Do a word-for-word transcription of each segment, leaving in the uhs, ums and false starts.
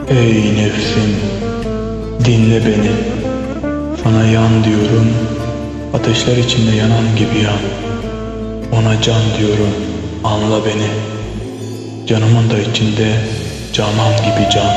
Ey nefsim, dinle beni. Sana yan diyorum, ateşler içinde yanan gibi yan. Ona can diyorum, anla beni. Canımın da içinde canan gibi can.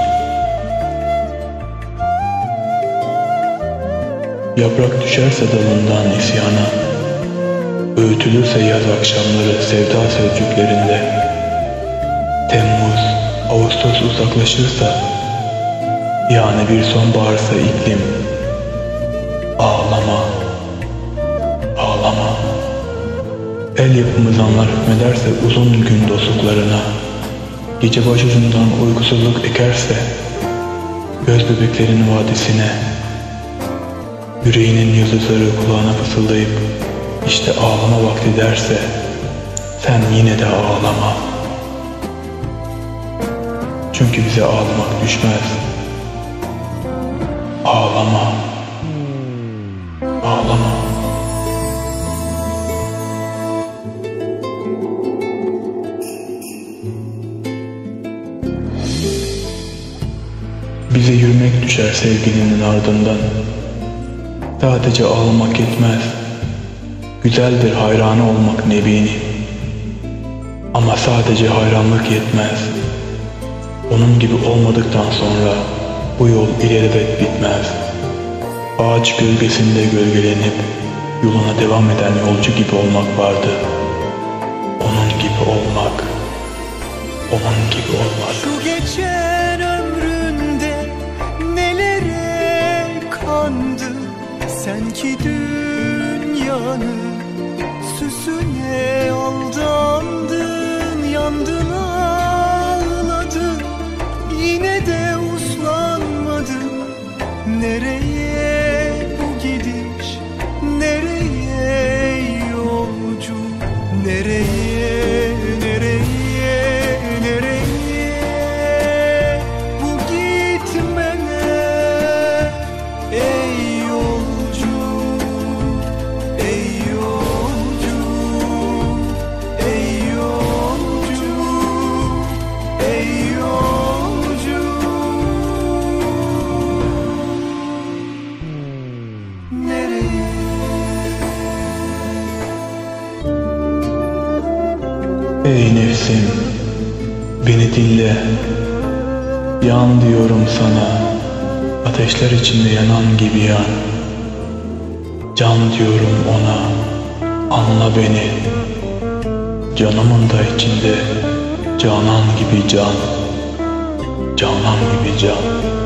Yaprak düşerse dalından isyana, öğütülürse yaz akşamları sevda sözcüklerinde, Temmuz, Ağustos uzaklaşırsa, yani bir sonbaharsa iklim, ağlama, ağlama. El yapımı zanlar hükmederse uzun gün dostluklarına, gece başucundan uykusuzluk ekerse, göz bebeklerin vadisine, yüreğinin yıldızları kulağına fısıldayıp işte ağlama vakti derse, sen yine de ağlama. Çünkü bize ağlamak düşmez. Ağlama. Ağlama. Bize yürümek düşer sevgilinin ardından. Sadece ağlamak yetmez. Güzeldir hayranı olmak nebini. Ama sadece hayranlık yetmez. Onun gibi olmadıktan sonra bu yol ilelebet bitmez. Ağaç gölgesinde gölgelenip yoluna devam eden yolcu gibi olmak vardı. Onun gibi olmak, onun gibi olmak. Şu geçen ömründe nelere kandı, sen ki dünyanın süsüne aldandın, yandın ağladın, yine de uslanmadın. Nereye bu gidiş, nereye yolcu, nereye, nereye, nereye bu gitmeler, ey yolcu, ey yolcu, ey yolcu, ey yolcu. Nereye? Ey nefsim, beni dinle. Yan diyorum sana, ateşler içinde yanan gibi yan. Can diyorum ona, anla beni. Canımın da içinde canan gibi can, canan gibi can.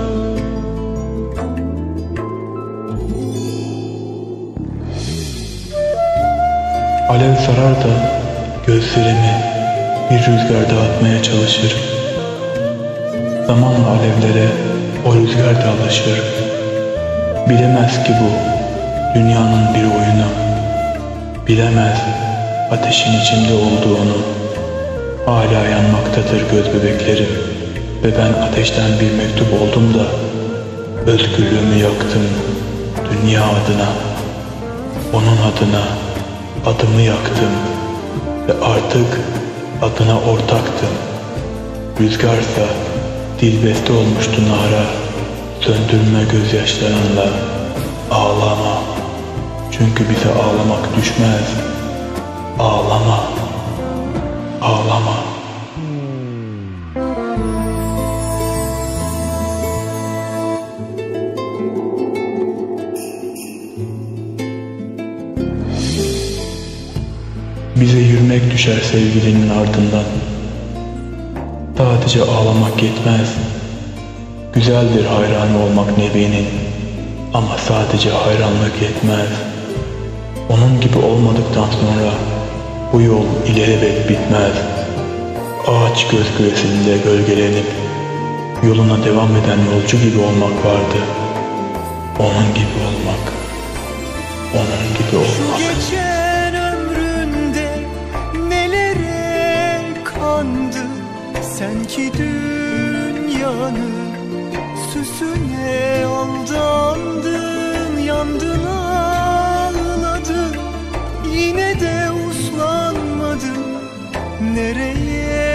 Alev sarar da gözlerimi bir rüzgar dağıtmaya çalışır. Zamanla alevlere o rüzgar da alışır. Bilemez ki bu dünyanın bir oyunu. Bilemez ateşin içimde olduğunu. Hala yanmaktadır göz bebeklerim. Ve ben ateşten bir mektup oldum da özgürlüğümü yaktım dünya adına. Onun adına adımı yaktım ve artık adına ortaktım. Rüzgarsa dilbeste olmuştu nara, söndürme gözyaşlarınla. Ağlama, çünkü bize ağlamak düşmez. Ağlama, ağlama. Bize yürümek düşer sevgilinin ardından. Sadece ağlamak yetmez. Güzeldir hayran olmak nebinin. Ama sadece hayranlık yetmez. Onun gibi olmadıktan sonra bu yol ilelebet bitmez. Ağaç gölgesinde gölgelenip yoluna devam eden yolcu gibi olmak vardı. Onun gibi olmak, onun gibi olmak. Şu geçen ömründe nelere kandı, sen ki dünyanın süsüne aldandın, yandın ağladın, yine de uslanmadın. Nereye